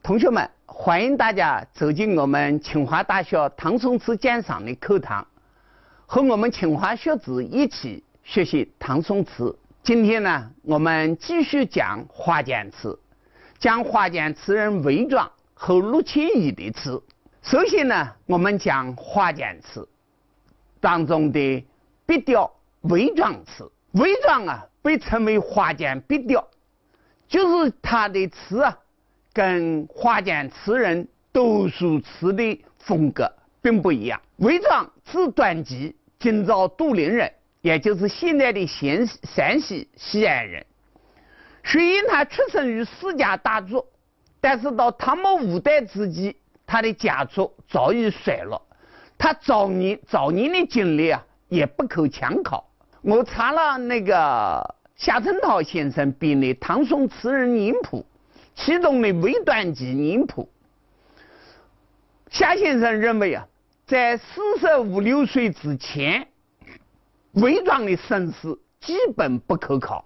同学们，欢迎大家走进我们清华大学唐宋词鉴赏的课堂，和我们清华学子一起学习唐宋词。今天呢，我们继续讲华简词，讲华简词人韦庄和陆潜乙的词。首先呢，我们讲华简词当中的笔调韦庄词。韦庄啊，被称为华简笔调，就是他的词啊，跟华简词人多数词的风格并不一样。韦庄字端吉，今朝杜陵人，也就是现在的陕西西安人。虽然他出生于世家大族，但是到唐末五代之际，他的家族早已衰落。他早年的经历啊，也不可参考。我查了那个夏承焘先生编的《唐宋词人年谱》，其中的韦端吉年谱，夏先生认为啊，在45、6岁之前，韦庄的身世基本不可考，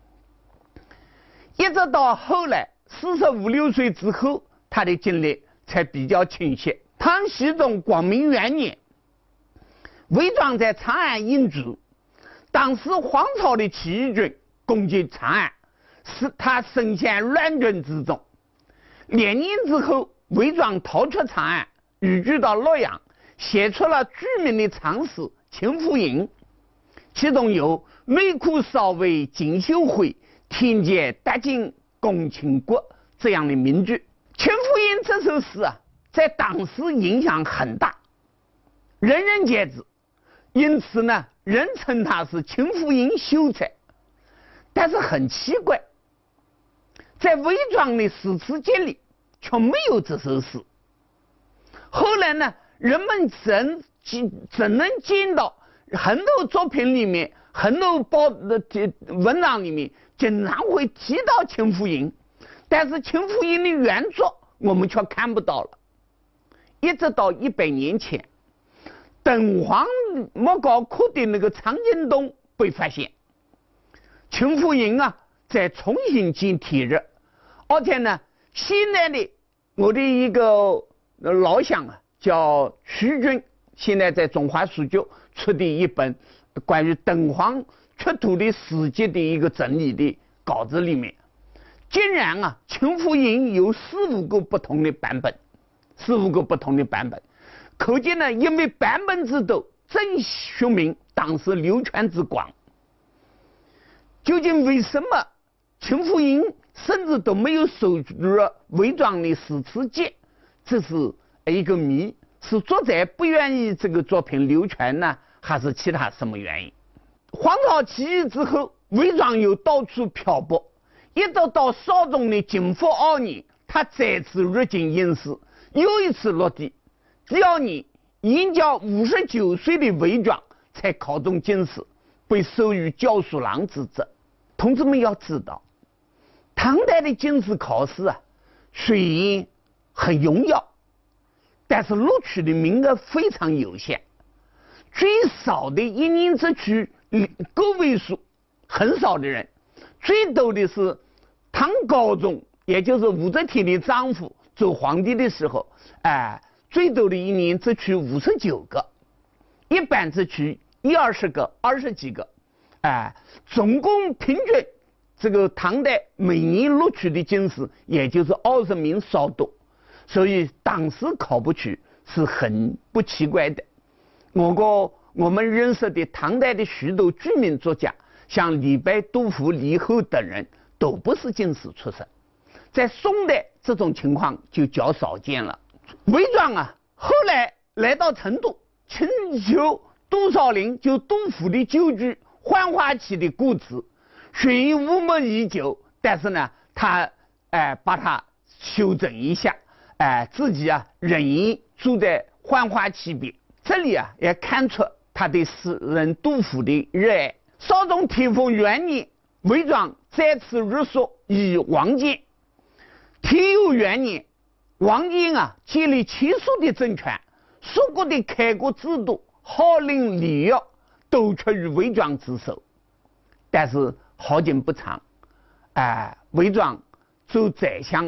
一直到后来45、6岁之后，他的经历才比较清晰。唐僖宗光明元年，韦庄在长安隐居，当时黄巢的起义军攻击长安，使他身陷乱军之中。2年之后，韦庄逃出长安，寓居到洛阳，写出了著名的长诗《秦妇吟》，其中有“梅枯少为锦绣灰，天阶得尽宫倾国”这样的名句。《秦妇吟》这首诗啊，在当时影响很大，人人皆知，因此呢，人称它是秦妇吟秀才。但是很奇怪，在韦庄的诗词集里却没有这首诗。后来呢，人们只能见到很多作品里面，很多文章里面经常会提到秦妇吟，但是秦妇吟的原作我们却看不到了。一直到100年前，敦煌莫高窟的那个藏经洞被发现，秦妇吟啊在重新建题着，而且呢，现在的我的一个老乡啊叫徐军，现在在中华书局出的一本关于敦煌出土的史籍的一个整理的稿子里面，竟然啊秦妇吟有4、5个不同的版本，4、5个不同的版本，可见呢，因为版本之多，正说明当时流传之广。究竟为什么秦妇吟甚至都没有收入韦庄的诗词集？这是一个谜，是作者不愿意这个作品流传呢，还是其他什么原因？黄巢起义之后，韦庄又到处漂泊，一直到绍宗的景福2年，他再次入京应试，又一次落地。第2年，应届59岁的韦庄才考中进士，被授予校书郎之职。同志们要知道，唐代的进士考试啊，虽然很荣耀，但是录取的名额非常有限，最少的1年只取个位数，很少的人，最多的是唐高宗，也就是武则天的丈夫做皇帝的时候，最多的1年只取59个，一般只取20个、20几个，总共平均这个唐代每年录取的进士也就是20名稍多，所以当时考不取是很不奇怪的。我们认识的唐代的许多著名作家，像李白、杜甫、李后等人，都不是进士出身。在宋代这种情况就较少见了。韦庄啊，后来来到成都，请求杜少陵，就杜甫的旧居《浣花期》的故址，虽然无梦已久，但是呢，他把它修整一下，自己啊仍然住在浣花期边。这里啊也看出他对诗人杜甫的热爱。绍宗天凤元年，韦庄再次入蜀，以王建。天佑元年，王建啊建立齐蜀的政权，蜀国的开国制度、号令礼乐都出于韦庄之手。但是好景不长，韦庄做宰相啊，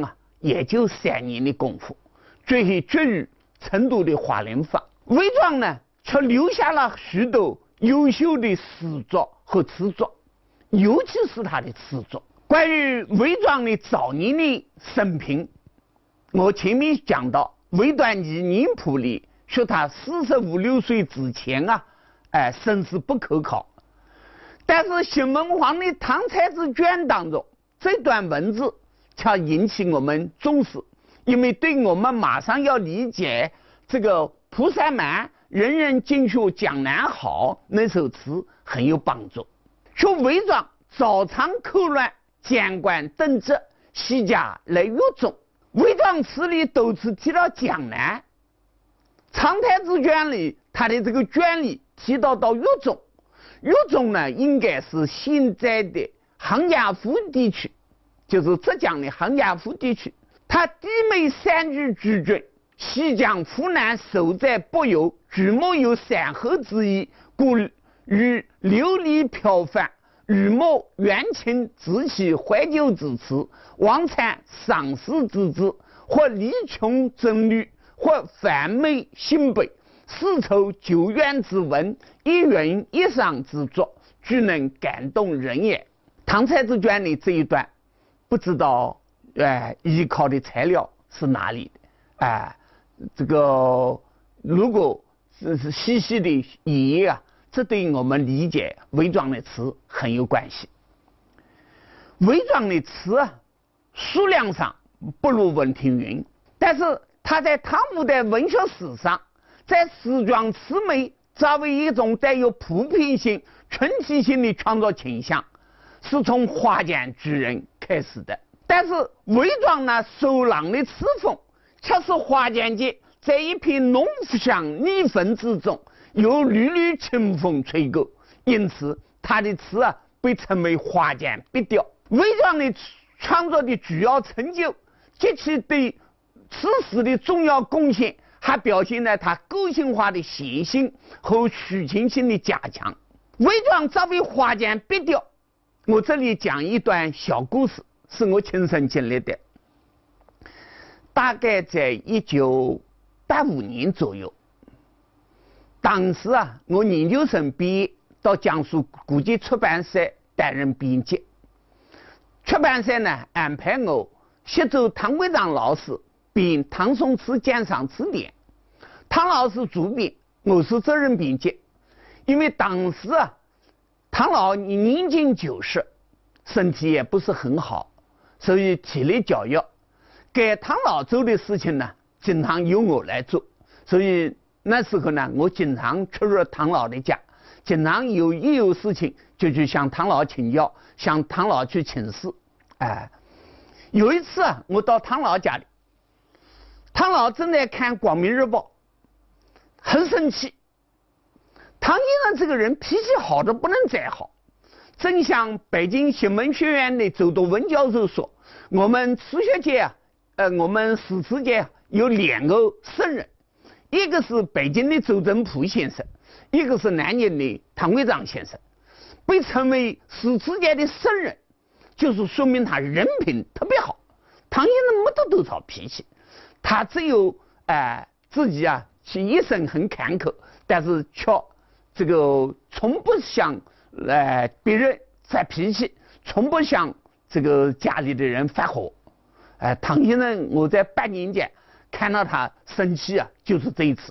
也就3年的功夫，最后决于成都的华林坊。韦庄呢，却留下了许多优秀的诗作和词作，尤其是他的词作。关于韦庄的早年的生平，我前面讲到《韦传记年谱》里说他45、6岁之前身世不可考。但是新文皇的《唐才子卷》当中这段文字却引起我们重视，因为对我们马上要理解这个蒲山蛮人人尽学江南好那首词很有帮助。说韦庄早尝寇乱，监管邓职，西家来狱中。韦庄词里都是提到江南，唐太子卷里他的这个卷里提到狱中。狱中呢，应该是现在的杭嘉湖地区，就是浙江的杭嘉湖地区。他弟妹3句居郡，西江湖南守在北游，举目有3河之意，故与流离飘泛，羽毛元清直起怀旧之词，王参赏识之至，或离穷争虑，或反媚新北，丝绸久远之文，一云一赏之作，俱能感动人也。唐才子卷的这一段，不知道依靠的材料是哪里的？这个如果是细细的演绎这对我们理解韦庄的词很有关系。韦庄的词数量上不如文庭筠，但是他在唐五代文学史上，在诗庄词美作为一种带有普遍性、群体性的创作倾向，是从华简举人开始的。但是韦庄那收朗的词风，却是华简界在一片浓香逆风之中，有缕缕清风吹过，因此他的词被称为华简笔调。韦庄的创作的主要成就及其对词史的重要贡献，还表现在他个性化的写性和抒情性的加强。韦庄作为华简笔调，我这里讲一段小故事，是我亲身经历的。大概在1985年左右，当时我研究生毕业，到江苏国际出版社担任编辑。出版社呢安排我协助唐桂章老师编《唐宋词鉴赏词典》，唐老师主编，我是责任编辑。因为当时唐老年近90，身体也不是很好，所以体力较弱。给唐老做的事情呢，经常由我来做，所以那时候呢，我经常出入唐老的家，经常有事情就去向唐老请教，向唐老去请示。有一次我到唐老家里，唐老正在看《光明日报》，很生气。唐先生这个人脾气好的不能再好，正像北京新闻学院的周德文教授说，我们词学界我们诗词界有2个圣人，一个是北京的周振甫先生，一个是南京的唐桂章先生。被称为诗词界的圣人，就是说明他人品特别好。唐先生没得多少脾气，他只有自己其一生很坎坷，但是却这个从不向别人发脾气，从不向这个家里的人发火。唐先生我在8年间看到他生气就是这一次。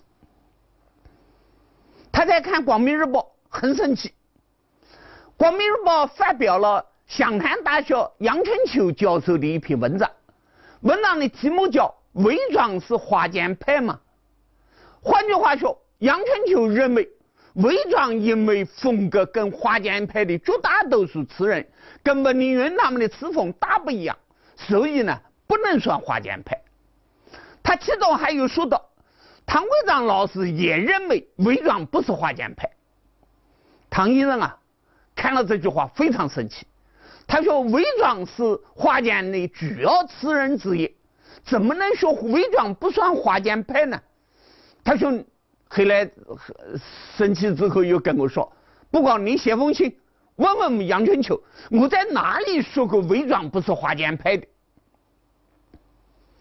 他在看《光明日报》很生气，《光明日报》发表了湘潭大学杨春秋教授的一篇文章，文章的题目叫《韦庄是华简派吗》。换句话说，杨春秋认为韦庄因为风格跟华简派的绝大多数词人跟文庭筠他们的词风大不一样，所以呢不能算华简派。他其中还有说到，唐桂章老师也认为韦庄不是华简派。唐先生看了这句话非常生气，他说韦庄是华简的主要词人之一，怎么能说韦庄不算华简派呢？他说后来生气之后又跟我说，不光你写封信问问杨春秋，我在哪里说过韦庄不是华简派的？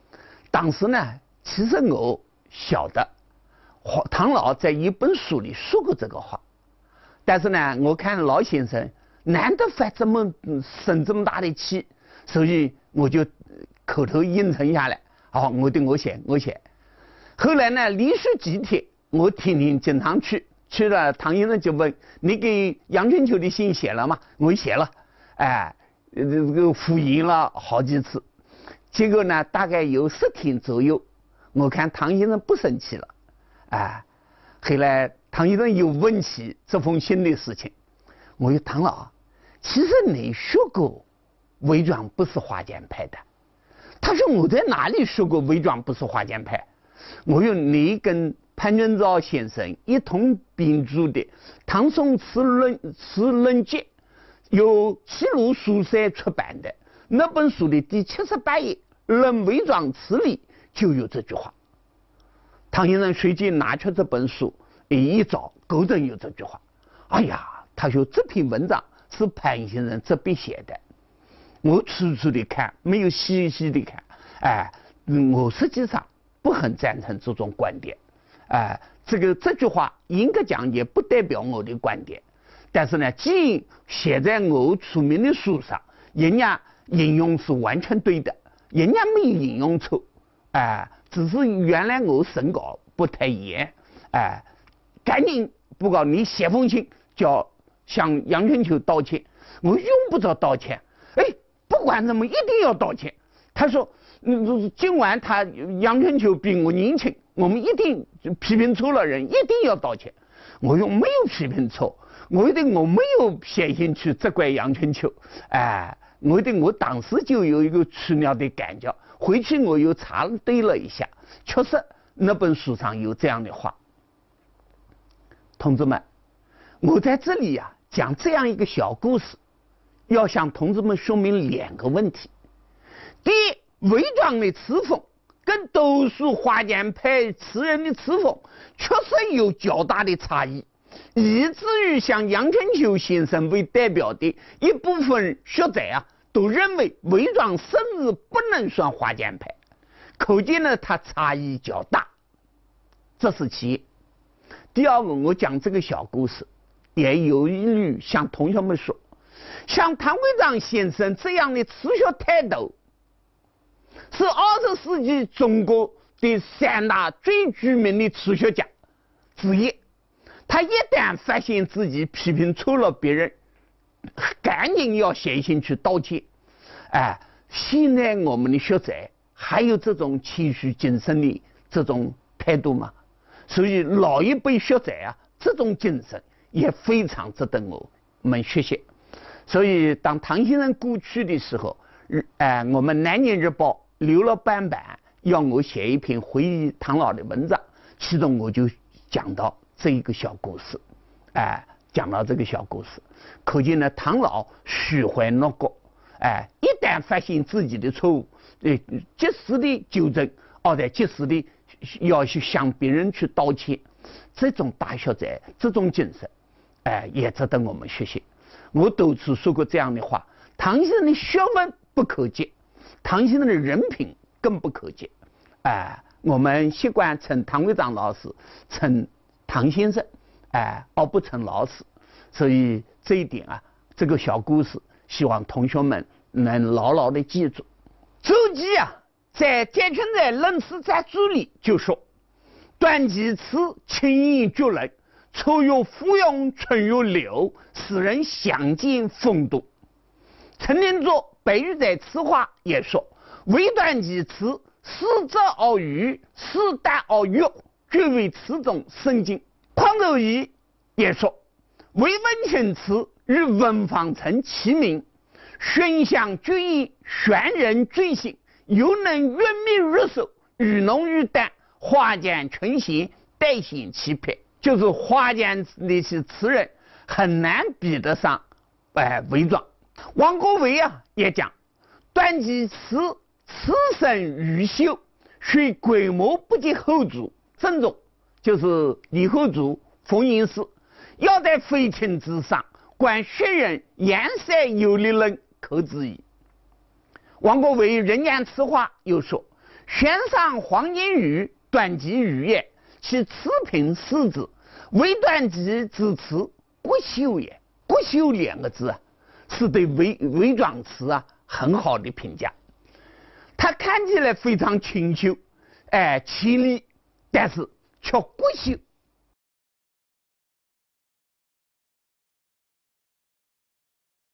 当时呢，其实我晓得唐老在一本书里说过这个话，但是呢，我看老先生难得发生这么大的气，所以我就口头应承下来。好，我写。后来呢，连续几天我天天经常去了，唐先生就问你给杨春秋的信写了吗？我写了，这个复印了好几次。结果呢，大概有10天左右，我看唐先生不生气了，后来唐先生又问起这封信的事情，我说唐老，其实你说过韦庄不是华简派的。他说我在哪里说过韦庄不是华简派？我说你跟潘君昭先生一同编著的《唐宋词论集》，由齐鲁书社出版的那本书的第78页《论韦庄词》里就有这句话。唐先生随即拿出这本书一找，果真有这句话。哎呀，他说这篇文章是潘先生这笔写的。我粗粗的看，没有细细的看，我实际上不很赞成这种观点，这句话应该讲也不代表我的观点，但是呢，既然写在我出名的书上，人家引用是完全对的，人家没有引用错，只是原来我审稿不太严，赶紧不告你写封信叫向杨春秋道歉，我用不着道歉，不管怎么一定要道歉。他说今晚他杨春秋比我年轻，我们一定批评错了人一定要道歉。我又没有批评错，我没有写信去责怪杨春秋，我当时就有一个奇妙的感觉，回去我又查对了一下，确实那本书上有这样的话。同志们，我在这里讲这样一个小故事，要向同志们说明2个问题。第一，韦庄的词风跟多数华简派词人的词风确实有较大的差异，以至于像杨春秋先生为代表的一部分学者都认为韦庄甚至不能算华简派，可见呢他差异较大，这是其一。第二个，我讲这个小故事也有一律向同学们说，像唐贵章先生这样的词学态度是20世纪中国的3大最著名的词学家之一，他一旦发现自己批评错了别人，赶紧要写信去道歉。现在我们的学者还有这种谦虚谨慎的这种态度吗？所以老一辈学者这种精神也非常值得我们学习。所以当唐先生故去的时候，我们南京日报留了半版，要我写一篇回忆唐老的文章，其中我就讲到这一个小故事，讲到这个小故事，可见呢唐老虚怀若谷，一旦发现自己的错误，及时的纠正，再及时的要去向别人去道歉，这种大学者这种精神，也值得我们学习。我多次说过这样的话，唐先生的学问不可及，唐先生的人品更不可及。我们习惯称唐贵章老师称唐先生，而不称老师，所以这一点这个小故事希望同学们能牢牢的记住。周记在《建群在论词杂注》里就说，段其词清逸绝伦，秋有芙蓉，春有柳，使人相见风度。陈天作《北语在词话》也说，唯段其词诗则而语，诗达而乐，绝为词中生境。匡周颐也说，唯文群词与文方成齐名，熏香绝意，玄人追心，又能云密入手，语浓于淡，华简群贤，代显其撇。就是华简那些词人很难比得上韦庄。王国维也讲，段其词词深语秀，虽规模不及后主郑重，就是李后主冯延巳，要在飞禽之上，观学人颜色有力论可知矣。王国维《人间词话》又说， 悬赏黄金玉，断机玉也。其此品四字，为断机之词，国秀也。国秀两个字啊，是对微状词啊很好的评价。它看起来非常清秀，凄厉，但是却国秀。